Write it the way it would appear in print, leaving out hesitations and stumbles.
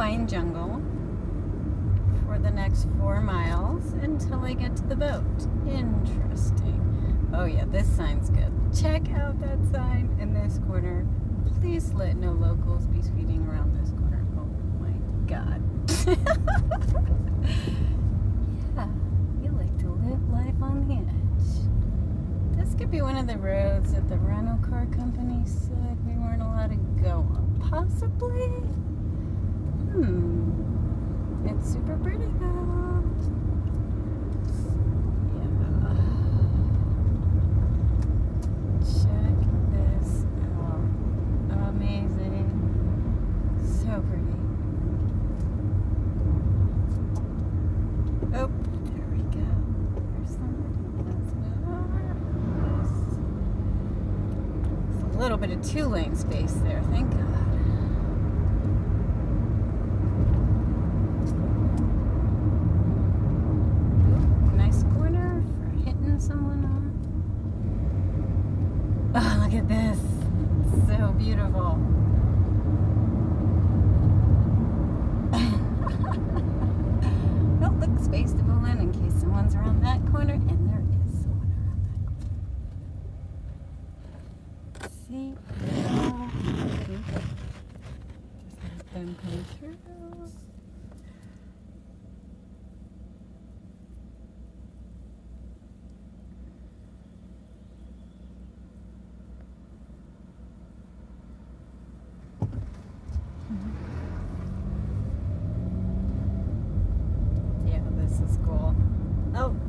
pine jungle for the next 4 miles until I get to the boat. Interesting. Oh yeah, this sign's good. Check out that sign in this corner. Please let no locals be speeding around this corner. Oh my God. Yeah, you like to live life on the edge. This could be one of the roads that the rental car company said we weren't allowed to go on. Possibly? It's super pretty though. Yeah. Check this out. Amazing. So pretty. Oh, there we go. There's somebody. Let's move over. There's a little bit of 2-lane space there, thank God. Someone on. Oh, look at this. It's so beautiful. Oh, look, space to pull in case someone's around that corner, and there is someone around that corner. See? Just let them come through. Yeah, this is cool. Oh,